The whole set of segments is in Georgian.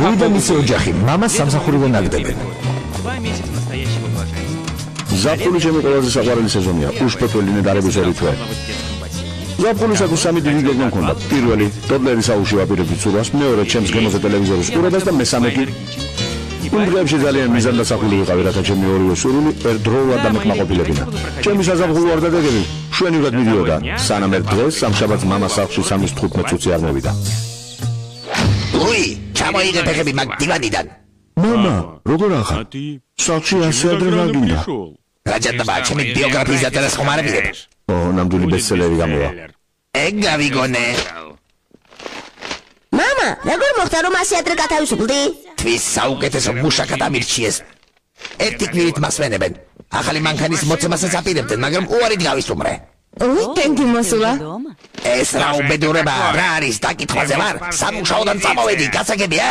ლუი და მისი ოჯახი მამას სამსახურიდან აგდებენ. ზაფხული ჩემი ყველაზე საყვარელი სეზონია. უშფოთველი ნეტარების ორი თვე. ზაფხულისათვის სამი დიდი გეგმა მქონდა. პირველი, ტოდლერის აუში ვაპირებდი ცურვას, მეორე ჩემს გემოზე ტელევიზორის ყურებას და მესამე კი იმ დღეებში ძალიან მიზანდასახული ვიყავი, რათა ჩემი ორივე სურვილი ერთდროულად დამეკმაყოფილებინა. ჩემი საზაფხულო არდადეგები მშვენივრად მიდიოდა, სანამ ერთ დღეს სამშაბათს მამას სახლში 3:15 წუთი არ მოვიდა. ლუი, ჩამოიღე ფეხები მაგ დივანიდან. მამა, როგორ ახარ? სახლში ასე ადრე რა გინდა? რაჯადობა, ჩემი ბიოგრაფიის დაწერას ხომ არ ამირებ? ნამდვილი ბესტსელერი გამოვა. ეგ გავიგონე. მამა, როგორ მოხდა რომ ასე ადრე გათავისუფლდი? თვის საუკეთესო მუშაკად ამირჩიეს. ერთი კვირით მასვენებენ. ახალი მანქანის მოცემასაც აპირებდნენ, მაგრამ უარით გავისუმრე. ოი, ტენდი მოსულა. ეს რა უბედურება, რა არის დაკითხვაზე ვარ? სამუშაოდან წამოვედი, გასაგებია?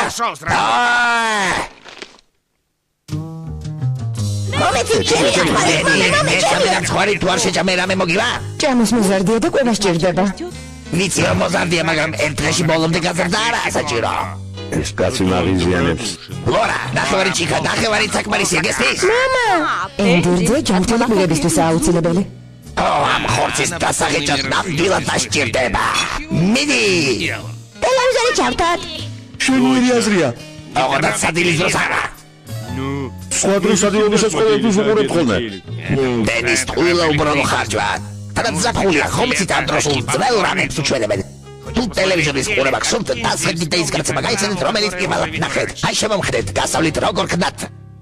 მომეცი ჩემი ხარი თუ არ შეჭამე რამე მოგივა? ჭამის მოზარდია და ყველა სჭირდება. ვიცი რომ მოზარდია, მაგრამ ერთ დღეში ბოლომდე გაზრდა არა საჭირო. ეს კაცი მაღიზიანებს. ლორა, ნახევარი ჭიქა, ნახევარი საკმარისია, გესმის? მამა, ენდურზე ჯანმრთელი პირებისთვის აუცილებელი. ამ ხორცის დასაღებად ნამდვილად დასჭირდება. მიდი! ტელევიზორი ჩავთად. შენიერი აზრია. ოღონდ სადილის დროს არა. სხვა დროს ადიოდესაც ყოველთვის უყურებ ხოლმე. დენის ტყუილა უბრალო ხარჯვა. თანაც ზაფხულია, ხომცით ამ დროს ძველ რამებს უჩვენებენ. თუ ტელევიზორის ყურება გსურთ, დასხედით და ის გაცემა გაიცანით, რომელიც პირველად ნახეთ. აი შემომხედეთ, გასავლით როგორ ხდათ.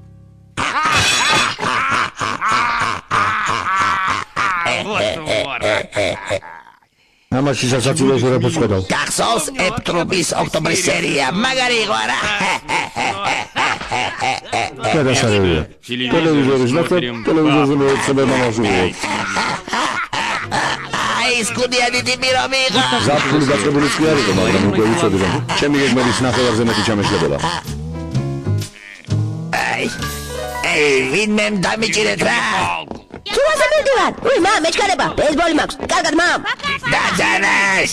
ამაში სასაცილოს ვერაფერს ხედავ. გახსოვს ეპტრუპის ოქტომბრის სერია, მაგარი იყო არა? გადასარევია. ტელევიზორის ნახეთ, ტელევიზორზე მეოცნებე მამას უყურებ. ის კუდიანი ტიპი რომ იყო. ზაფხული დაწყებული კი არ იყო, მაგრამ უკვე ვიცოდი რომ ჩემი გეგმების ნახევარზე მეტი ჩამეშლებოდა. აი, ვინმე დამიჭირეთ რა? თუ ასე მივდივარ, უი მამ, მეჩქარება, ბეისბოლი მაქვს, კარგად მამ. დაძანას.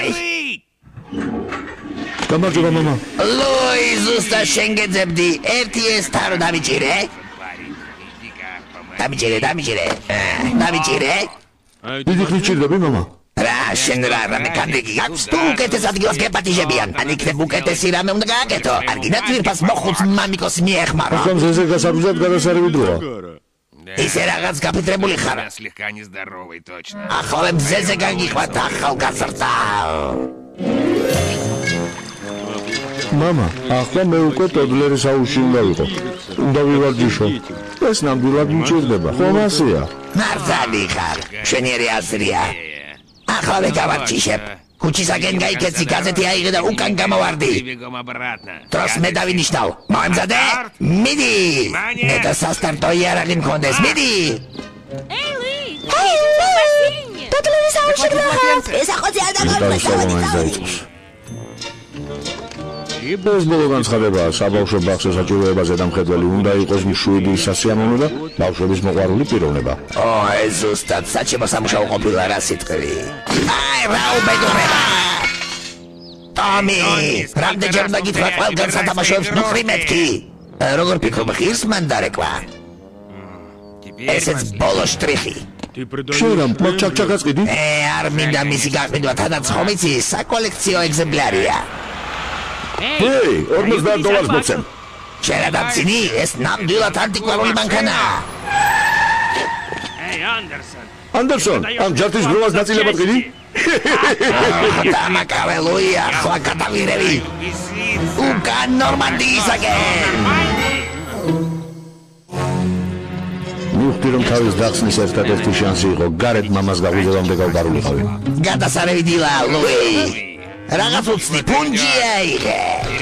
გამარჯობა მამა. ლუი, ზუსტად შენ გეძებდი, ერთი ეს თარო დამიჭირე? დამიჭირე? დიდი ხნით ჭირდები მამა? რა, შენ რა მექანიკი გაქვს? თუ უკეთეს ადგილას გეპატიჟებიან, ან იქნებ უკეთესი რამე უნდა გააკეთო. არ გინდა ძვირფას მოხუც მამიკოს მიეხმარო. ახლა მზეზე გასაგზად გადასარევი დროა. ისე რაღაც გაფიტრებული ხარ. ახლა მზეზე გაგიხვათ ახალგაზრდა. მამა, ახლა მე უკვე ტოდლერის აუში უნდა ვიყო. უნდა ვივარჯიშო. ეს ნამდვილად მჭირდება. ხომ ასეა? მართალი ხარ, შენიერი აზრია. ახლა გავარჯიშებ. ქუჩისაკენ გაიქეცი, გაზეთი აიღე და უკან გამოვარდი. დროს მე დავინიშნავ. მოემზადე? მიდი! მე და სასტარტო იარაღი მქონდეს, მიდი! ტოტლერის აუში გნახავს. ეს ახოცი არ დაგავიწყოს. ეს ბოლო განცხადებაა საბავშვო ბაღს საჭიროებაზე დამხედველი უნდა იყოს მშვიდი სასიამოვნო და ბავშვების მოყვარული პიროვნება. ეს ზუსტად საჩემო სამუშაო ყოფილა რა სიტყვი. აი, რა უბედურება! ტომი, რამდენჯერ უნდა გითხრა ყველგან სათამაშოებს ნუხრი მეთქი? როგორ ფიქრობ, ღირს მან დარეკვა? ესეც ბოლო შტრიხი. შენ მაგ ჩაკჩაკას ყიდი? არ მინდა მისი გაყიდვა, თანაც ხომ იცი, საკოლექციო ეგზემპლარია. ჰეი, $50 მოცემ. შენ ადამცინი, ეს ნამდვილად ანტიკვარული მანქანაა. ანდერსონ, ამ ჯართის გროვას ნაწილებად ყიდი? დამაკავე ლუი, ახლა გადავირევი. უკან ნორმანდიისაკენ. მივხვდი რომ თავის დახსნის ერთადერთი შანსი იყო გარეთ მამას გაგვიზევამდე გავდარულიყავი. გადასარევი დილა, ლუი. რაღაც უცნი ფუნჯია იღე.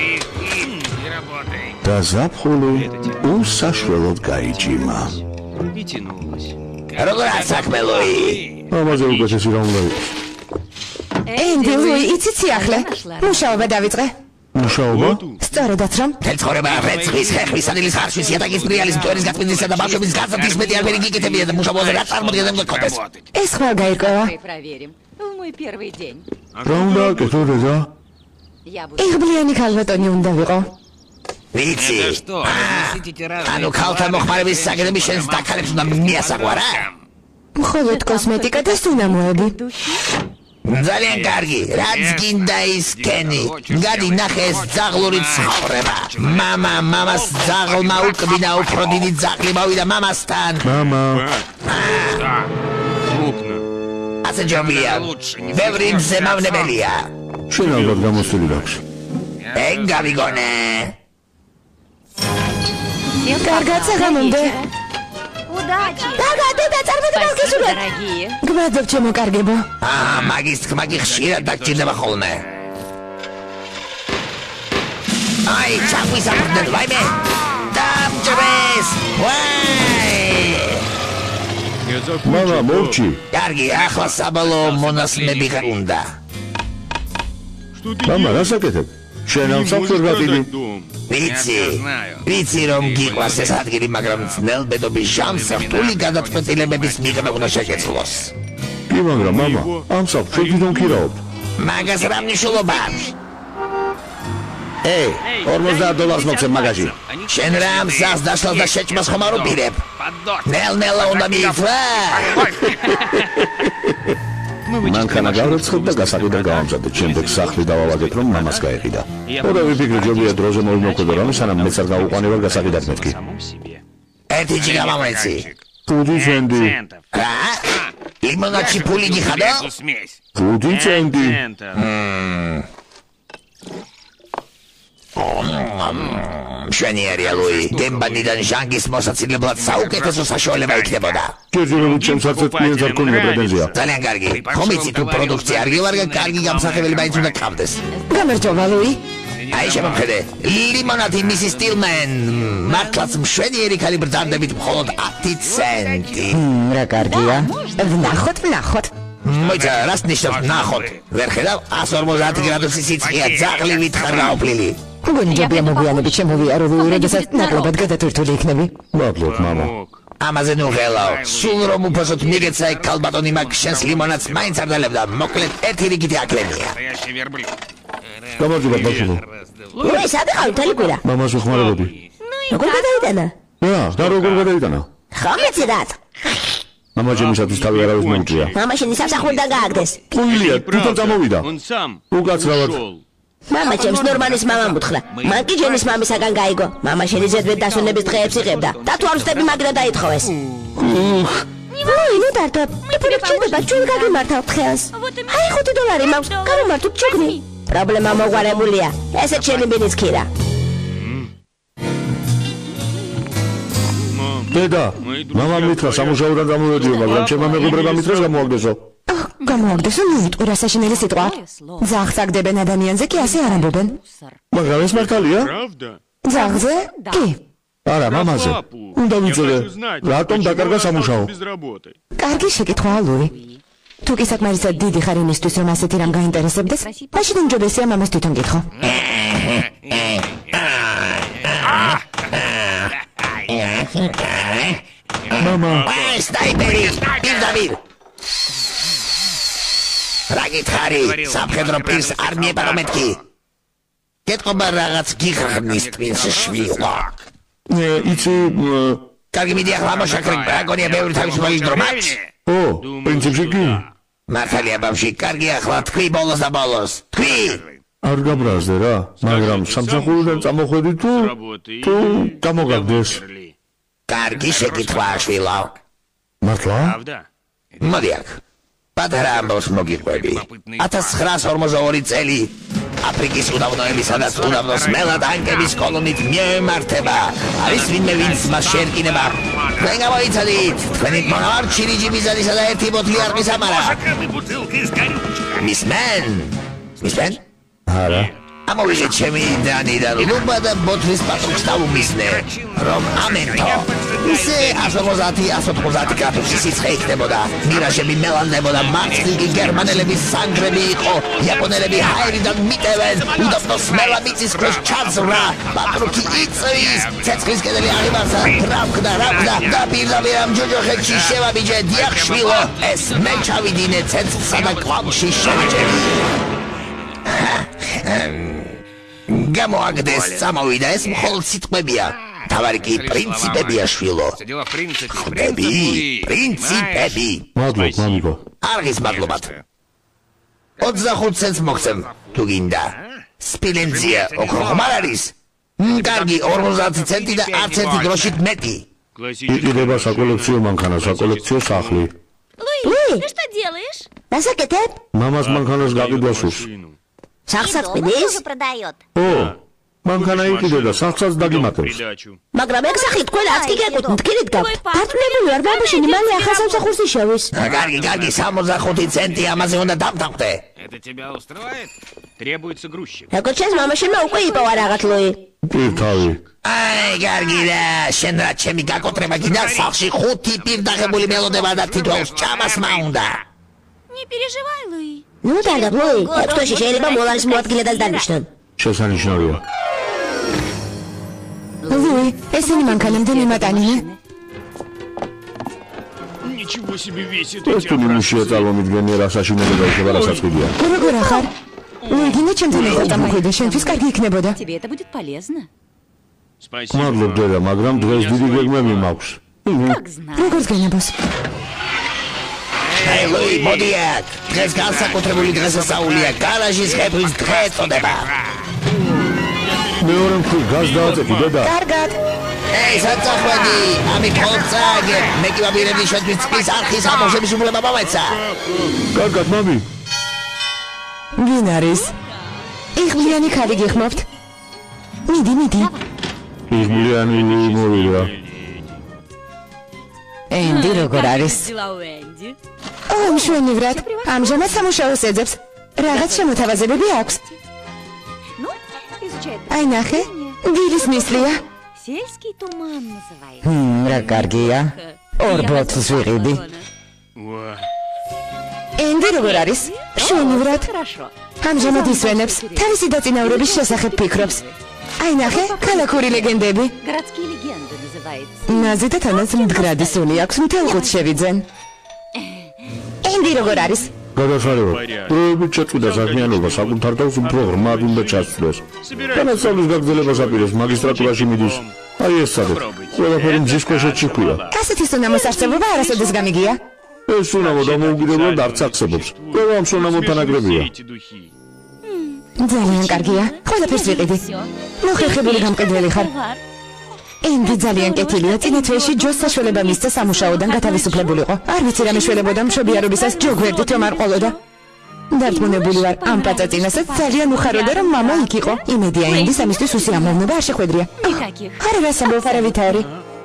და ზაფხული უსაშველოდ გაიჭიმა. როგორ საქმე, ლუი? ამაზე უკეთესი რა უნდა იყოს. ენდი, ლუი, იციცი ახლა. მუშაობა დავიწყე. მუშაობა? სწორედაც რომ თელცხოვრება რეცხვის, ხეხვის, სადილის ხარშვის, იატაკის პრიალის, მტვერის გაწმენდისა და ბავშვების გაზრდის მეტი არ ვერიგიკეთებია და მუშაობაზე რა წარმოდგენდა მგონდეს. ეს ხვალ გაირკვევა. რა უნდა აკეთო, რეზა? იღბლიანი ქალბატონი უნდა ვიყო. ვიცი. ანუ ქალთან მოხმარების საგნები შენს დაქალებს უნდა მიასაყვა რა? მხოლოდ კოსმეტიკა და სუნამოები. ძალიან კარგი, რაც გინდა ის კენი. გადი ნახე ეს ძაღლური ცხოვრება. მამას ძაღლმა უკბინა უფრო დიდი ძაღლი მოვიდა მამასთან. მამა ასე ჯობია. ბევრი მზემავნებელია. შენ ალბათ გამოსული გაქვს. ეგ გავიგონე. კარგად საღამომდე. Კარგად და წარმატებას გისურვებ. გვადებ ჩემო კარგებო. მაგის თქმა კი ხშირად დაგჭირდება ხოლმე. აი, ჩაგვისაბრდნენ, ვაიმე. დამჭრეს. ვაი! მამა მოვჭი. კარგი, ახლა საბოლოო მონასმები უნდა. მამა რა საკეთებ? შენ ამ საფრთხეს გატიდი. ვიცი რომ გიყვარს ეს ადგილი, მაგრამ ძნელბედობის ჟამს რთული გადაწყვეტილებების მიღება უნდა შეგეძლოს. კი, მაგრამ მამა, ამ საფრთხეს თვითონ ქირაობ. მაგას რა მნიშვნელობა აქვს? 50 $40 მოგცემ მაგაში. შენ რა ამ ზას დაშლას და შეჭმას ხომ არ უპირებ? ნელ-ნელა უნდა მიიწვა. მანქანა გავრეცხებ და გასაყიდად გავამზადეთ. შემდეგ სახლი დავავაგეთ, რომ მამას გაეყიდა. ოდა ვიფიქრე ჯობია დროზე მოვიმოქმედო რამე, სანამ მეც არ გავუყანება გასაყიდად მეთქი. ერთი ჯიგა მომეცი. 5 ცენტი. რა? ლიმონადში ფული გიხადო? 5 ცენტი. მშვენიერია ლუი, გემბანიდან ჟანგის მოსაცილებლად საუკეთესო საშუალება იქნებოდა. ჯერჯერობით ჩემს არცეთ კლიენტს არ ქონია პრეტენზია. ძალიან კარგი. ხომ იცი თუ პროდუქცია არ გივარგა, კარგი გამსახებელი მაინც უნდა გყავდეს. გამარჯობა ლუი. აი შემოხედე, ლიმონადი მისის სტილმენ, მართლაც მშვენიერი ქალი ბრძანდებით მხოლოდ 10 ცენტი. რა კარგია. ვნახოთ. მოიცა, რას ნიშნავს ნახოთ? ვერ ხედავ 150 გრადუსის სიცხეა, ძაღლი ვითხრა გაოფლილი. გონჯობია მოგვიანებით შემოვიარო ლუი, როდესაც ნაკლებად გადატვირთული იქნები. მადლობ მამა. ამაზე ნუ ღელავ. სულ რომ უფასოდ მიგეცა ეგ ქალბატონი მაგ შენს ლიმონადს მაინც არ დალებდა. მოკლედ ერთი რიგითი აკლენია. გამარჯობა ბავშვო. ლუი, სად იყავი თელი კვირა? მამას ვეხმარებოდი. როგორ გადაიტანა? და როგორ გადაიტანა? ხომ იცი რა? მამა ჩემისათვის თავი არავის მოუჭია. მამა შენი სამსახურიდან გააგდეს. პუილია, თვითონ წამოვიდა. უკაცრავად. მამა ჩემს ნორმალის მამამ უთხრა. მან კი ჯენის მამისაგან გაიგო. მამა შენი ზედმეტ დასვენების დღეებს იღებდა და თუ არ ვსწრები მაგრა დაითხოვეს. ლუი, ნუ დარდო. იფური გჭირდება, ჩვენ გაგიმართავთ ხეას. აი $5 მაქვს, გამომართოთ ჩუქნი. პრობლემა მოგვარებულია. ესეც შენი ბინის ქირა. დედა, მამამ მითხრა სამუშაოდან გამოვედიო, მაგრამ ჩემმა მეგობრებმა მითხრა გამოაგდესო. გამოაგდესო, ნუ ვიტყურა საშინელი სიტყვა. ძაღლს აგდებენ ადამიანზე კი ასე არ ამბობენ. მაგრამ ეს მართალია? ძაღლზე? კი. არა, მამაზე. უნდა ვიცოდე, რატომ დაკარგა სამუშაო? კარგი შეკითხვაა ლუი. თუ კი საკმარისად დიდი ხარ იმისთვის, რომ ასეთი რამ გაინტერესებდეს, მაშინ უმჯობესია მამას თვითონ გითხო. მამა, სნაიპერი, პირდაპირ. რა გითხარი, სამხედრო პირს არ მიეპარო მეთქი. გეტყობა რაღაც გიხრნის პრინც შვილო. იცი, კარგი მიდი ახლა მოშაქრე, რა გონია ბევრი თავისუფალი დრო მაქვს? პრინციპში კი. მართალია ბავშვი, კარგი ახლა თქვი ბოლოს და ბოლოს. თქვი. არ გაბრაზდე რა, მაგრამ სამსახურიდან წამოხვედი თუ გამოგაგდეს. კარგი შეკითხვაა შვილო. მართლა? მოდი აქ. პატარა ამბავს მოგიყვები. 1942 წელი აფრიკის უდაბნოებისა და უდაბნოს მელატანკების კოლონით მიემართება. არის ვინმე ვინც მას შეერკინება. თქვენ გამოიცადით, თქვენი მონარჩი რიჯიმიზადისა და ერთი ბოთლი არყის ამარა. მისმენ? არა. ამოვიღეთ ჩემი დანი და ლუბა და ბოთლის პატრუქს დავუმისნე, რომ ამენთო. ისე 150 გრადუსის სიცხე იქნებოდა, მირაჟები მელანდებოდა, მარცხნივ გერმანელების სანგრები იყო, იაპონელები ჰაერიდან მიტევენ, უდაბნოს მელა მიწის ქვეშ ჩაძვრა, პატრუქი იწვის, ცეცხლის კედელი აღიმართა, რავკდა და პირდაპირ ამ ჯოჯოხეთში შევაბიჯე, დიახ შვილო, ეს მე ჩავიდინე ცეცხლსა და კვამში შევიჯე. გამოაგდეს წამოვიდა ეს მხოლოდ სიტყვებია თავარი კი პრინციპებია შვილო ხვდები პრინციპები მადლობ მამიკო არღის მადლობად 25 ცენტს მოგცემ თუ გინდა სპილენძია ოქროხმარ არის კარგი 50 ცენტი და არც ერთი დროშით მეტი იყიდება საკოლექციო მანქანა საკოლექციო სახლი Луи, Ты что делаешь? დასაკეთებ? მამას მანქანას გაყიდვა სურს სახსაც Дома ყიდის? тоже продает. ო მანქანა იყიდე და სახლსაც დაგიმატებს მაგრამ ეგ სახი თქვენ არც კი გეკუთვნით, თქვენით გაქვთ. დარწმუნებული ვარ, ბაბუშვილი მალე ახალ სამსახურს იშოვის. კარგი 65 ცენტი ამაზე უნდა დავთანხმდე Это тебя устроит? Требуется грузчик. როგორც ჩანს, მამაშენმა უკვე იპოვა რაღაც ლუი. პირთავი აი კარგი და შენ რა ჩემი გაკოტრება გინდა სახლში 5 პირდაღებული მელოდება და თითოეულს ჭამასმა უნდა Не переживай, Луи. ნუ დარგა ლუი, ერთ თვეში შეიძლება მოლარის მოადგილედაც დანიშნონ. შესანიშნავია ლუი, ესენი მანქანამდე მიმატანიე. Ничего себе весит ეს თუ ნიმუშია წარმომიდგენია რა საშინელი გაიქება რა საწყვიდია როგორ ახარ? ლუი, გინდა ჩემთან ერთად წამოხვიდე, შენთვის კარგი იქნებოდა. Тебе это будет полезно. Спасибо. მადლობ დედა მაგრამ დღეს დიდი გეგმები მაქვს Как знать. როგორც გენებოს. აი ლუი მოდიათ დღეს განსაკუთრებული დღესასწაულია გარაჟის ხებრის დღე წოდება მეორე მხრივ გაზ დააწექი დედა კარგად. ეი საწახვედი ამი ფოლცაგე მე კი ვაპირებდი შენთვის წყლის არხის ამოშების უფლება მომეცა კარგად მამი ვინ არის? იღბლიანი ქალი გიხმობთ? მიდი. იღბლიანი ლუი მოვიდა ენდი როგორ არის? Дела у Энди. ო, მშვენივრად. ამჟამად სამუშაოს ეძებს. რაღაც შემოთავაზებები აქვს. Ну, изучает. აი ნახე, დილის მისლია. Сельский туман называется. რა კარგია. ორ ბოთლს ვიყიდი. ენდი როგორ არის? მშვენივრად. Хорошо. ამჟამად ისვენებს, თავისი დაწინაურების შესახებ ფიქრობს. აი ნახე, ქალაქური ლეგენდები. Городские легенды называется. ნაზი და თანაც მდგრადი სული აქვს, მთელ ხუთს შევიძენ. ენდი როგორ არის? გადასარევად პროები ჩაწვიდა საქმიანობა საკუთარ თავს უფრო ღრმად უნდა ჩასწროს განასწავლის გაგრძელებას აპირებს მაგისტრატურაში მიდის აი ეს სადაც ყველაფერი მზის ქვეშეთში ქვია კასეთის უნამოს არსებობა არასოდეს გამიგია. ეს უნამო დამოუკიდებლად არც აქცევებს ყველა ამ უნამოთან აკრებია Эти духи. ძალიან კარგია. ყველაფერს ვიყიდი. მოხერხებული გამყიდველი ხარ. ენდი ძალიან კეთილია. წინა თვეში ჯოს საშუალება მისცა სამუშაოდან გათავისუფლებულიყო. არ ვიცი რა მეშველებოდა მშობიარობისას ჯო გვერდით რომ არ ყოლოდა. დარწმუნებული ვარ ამ პაწაწინასაც ძალიან უხაროდა რომ მამა იქ იყო. იმედია ენდის ამისთვის უსიამოვნება არ შეხვედრია. Никаких. არა რა სამბოლ არავითარი.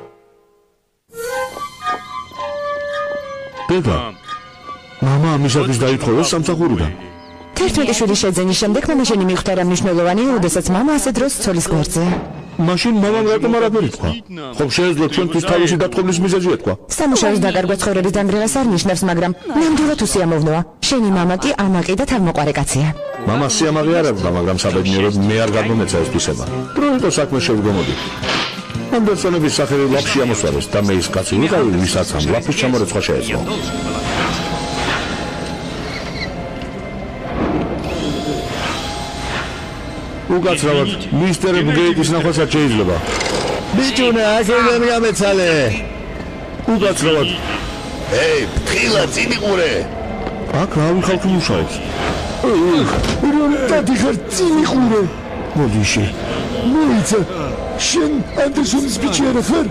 დედა მამა ამისათვის დაითხოვეს სამსახურიდან 11 შვილი შეძენის შემდეგ მამაშენი მიხვდა რა მნიშვნელოვანია, როდესაც მამა ასე დროს ცოლის გვერდზეა. მაშინ მამამ რატომ არაფერი თქვა ხომ შეეძლო ჩვენთვის თავისი დათხოვნის მიზეზი ეთქვა სამუშაოს დაკარგვა ცხოვრების დანგრევას არ ნიშნავს, მაგრამ ნამდვილად უსიამოვნოა. შენი მამა კი ამაყი და თავმოყარე კაცია. მამას სიამაყე არ აქვს მაგრამ საბედნიეროდ მე არ გადმომეცა ეს თვისება პროექტო საქმე შევდგომოდი ანდერსონების სახელი ლაფში ამოსვარეს და მე ის კაცი ვიყავი ვისაც ამ ლაფის ჩამორეცხვა შეეძლო უკაცრავად მისტერ ბგეიტის ნახვასაც შეიძლება ბიჭუნა ასე გამეცალე უკაცრავად ეი ფთხილა წინიყურე აქ რავი ხალხი მუშაობს რომ დადიხარ წინიყურე მოდიში მოიცა შენ ანდერსონის ბიჭი არა ხარ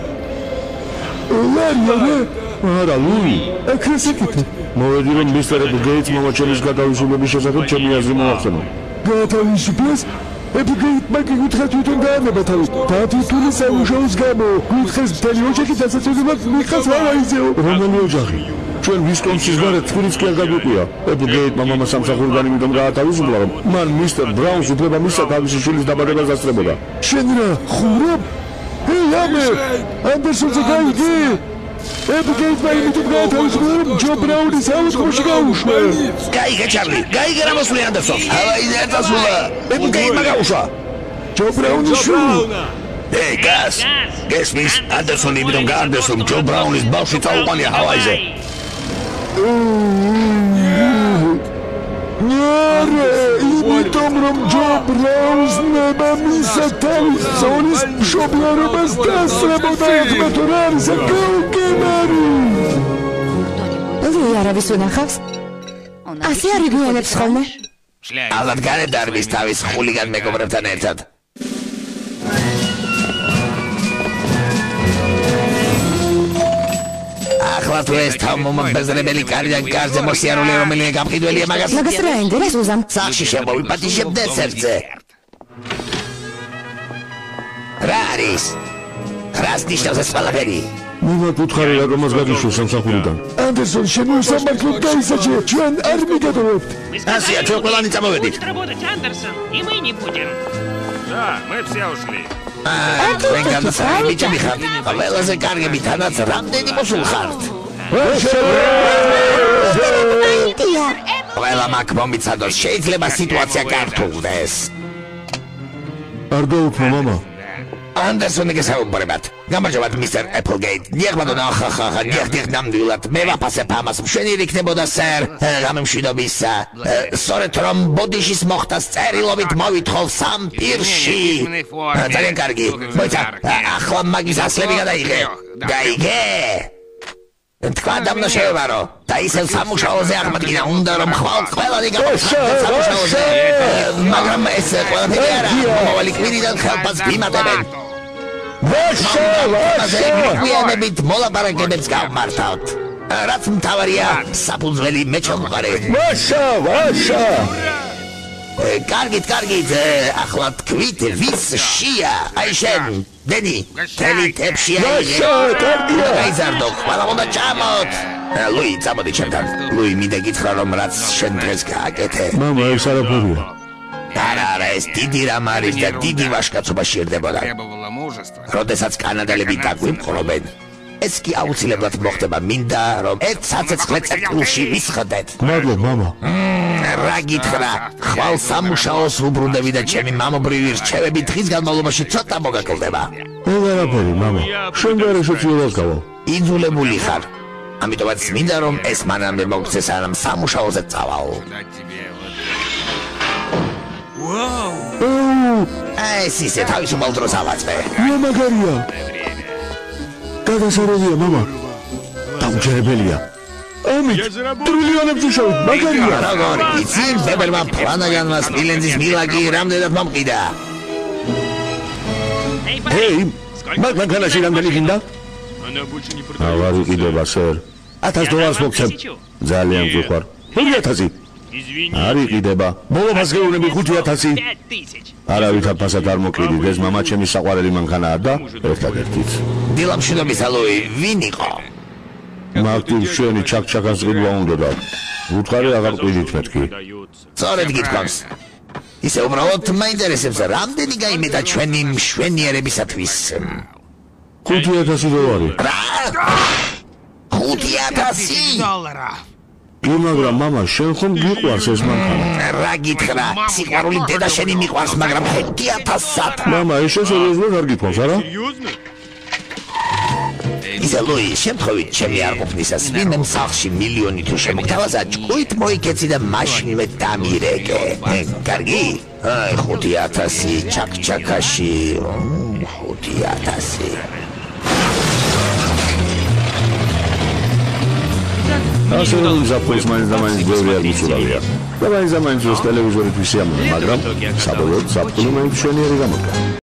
არა ლუი აქ ესეკეთე მოვედი რომ მისტერ ბგეიტს მომაჩენის გადავისულების შესახებ ჩემი აზრი მოახსენო გადავისულებს ეპიგეიტმა კი უთხრა თვითონ დაანება თავი დათითული სამუშაოს გამო გითხეს მთელი ოჯახი დასაცავებლად მიხას ავაიზეო რომელი ოჯახი ჩვენ ვისკონსის გარეთ თვლიც კი არ გაგვიყვია ეპიგეიტმა მამა სამსახურიდან იმდენ გაათავისუფლა რომ მან მისტერ ბრაუნს უფლება მისცა თავისი შვილის დაბადებას დასწრებოდა შენ რა ხურობ ეი ამე ანდერსონზე გაიგე ეპიგეიტმა იმდენ გაათავისუფლა რომ ჯო ბრაუნის აუზღოში გაუშვა გაიგე ჩარლი გაიგე რა მოსვლი ანდერსონს ავაიზე ეთასულა ეპიგეიტმა გაუშვა ჯო ბრაუნის შვილი ეი გას გესმის ანდერსონი იმდენ გაანდეს რომ ჯო ბრაუნის ბავშვი წაუყანია ჰავაიზე არა, იმიტომ რომ ჯო ბრაუნს მამამისა თავის ზონის მშობლარობას დასწრებოდა ეხმათ რა არის გაუგემარი. ლუი არავის უნახავს? ასე არ იგულენებს ხოლმე? ალბათ გარეთ დარბის თავის ხულიგან მეგობრებთან ერთად. ახლა თუ ეს თავმომბეზრებელი კარიდან კარზე მოსიარულე რომელიმე გამყიდველია მაგას რა ენდერას უზამ? სახში შემოვიპატიშებ დესერტზე. რა არის? რას ნიშნავს ეს ყველაფერი? მივაკ უთხარი რაგამას გაგიშვა სამსახურიდან. Ანდერსონ, შენ უსამართლოდ გაისაჯე, ჩვენ არ მიგადოვებთ. ასია, ჩვენ ყველანი წამოვედით. Работать, Андерсон, и мы не будем. Да, мы все ушли. ჩვენ გადასარევი ბიჭები ხართ. ყველაზე კარგები თანაც რამდენი მოსულ ხართ? ყველა მაგ მომიცადოს, შეიძლება სიტუაცია გართულდეს. არ გაუქმო, მამა. ანდერსონი გესაუბრებათ. გამარჯობათ, მისტერ ეპლგეიტ. დიახმადო, ხახახა, დიახ ნამდვილად. მე ვაფასებ ამას. მშვენიერი იქნებოდა, სერ. გამემშვიდობისა. სწორედ რომ ბოდიშის მოხდას წერილობით მოვითხოვ სამ პირში. ძალიან კარგი. მოიცა, ახლა მაგის ასლები გადაიღე. გაიგე? თქვა დამნაშავებარო. და ისევ სამუშაოზე აღმადგინა უნდა რომ ხვალ ყველანი გამოსხდეს სამუშაოზე. მაგრამ ეს ყველაფერი არა. მომავალი კვირიდან ხელფას ვიმატებენ. ვიენებით მოლაპარაკებებს გავმართავთ. რაც მთავარია, საფუძველი მე ჩამოყარე. ვაშა. კარგით, ახლა თქვით ვის შია? აი შენ, დენი, თელი თებში აიღე. გაიზარდო, ყველა უნდა ჩამოთ. ლუი, წამოდი ჩემთან. ლუი, მინდა გითხრა რომ რაც შენ დღეს გააკეთე. მამა, ეს არაფერია. არა, ეს დიდი რამ არის და დიდი ვაშკაცობა შეერდებოდა. როდესაც კანადელები დაგვიმყრობენ, ეს კი აუცილებლად მოხდება, მინდა რომ ერთ საცეცხლე წერტილში ვისხდეთ. მადლობ, მამა. რა გითხრა, ხვალ სამუშაოს უბრუნდები და ჩემი მამობრივი რჩევები დღის განმავლობაში ცოტა მოგაკლდება. ეს არაფერი, მამა. შენ გარეშე ცდილობას გავალ. იძულებული ხარ. ამიტომაც მინდა რომ ეს მანამდე მოგწეს არამ სამუშაოზე წავალ. ეს ისე თავისუფალ დროს ავაწვე. მაგარია. გადასარევია, მამა. დაუჯერებელია. ამით ტრილიონებს უშავით, მაგარია. როგორ იცი, ბებერმა პლანაგანმა სპილენძის მილაგი რამდენად მომყიდა. ჰეი, მაგანაში რამდენი გინდა? აღარ იყიდება, სერ. $1000 მოგცემ. ძალიან გიყვარ. 5000. არ იყიდება. ბოლო ფასგეუნები 5000. არავითარ ფასად არ მოკიდით, ეს მამა ჩემი საყვარელი მანქანაა და ერთადერთიც. დილამშვიდობის ალოი, ვინ იყო? მარტივ შენი ჩაკჩაკას ზღიდვა უნდა და უთხარი აღარ ყიდით მეთქი. სწორედ გითქვამს. ისე უბრალოდ მაინტერესებს რამდენი გაიმეტა ჩვენი მშვენიერებისათვის. $5000. რა? 5000? კი, მაგრამ მამა, შენ ხომ გიყვარს ეს მანქანა? რა გითხრა? სიყვარული დედა შენი მიყვარს, მაგრამ 5000-ად. მამა, ეს სერიოზულად არ გიყვარს, არა? ისე ლუი, შემთხვევით ჩემი არ ყოფნისას ვინმე სახლში მილიონი თუ შემოგთავაზა, ჭკუით მოიქეცი და მაშინვე დამირეკე. კარგი? აი, 5000 ჩაკჩაკაში. 5000. ასე რომ ზაფხულს მაინც და მაინც ბევრი არ მიცურავია. და მაინც და მაინც ეს ტელევიზორით ვისიამოვნე, მაგრამ საბოლოოდ ზაფხული მაინც მშვენიერი გამოდგა.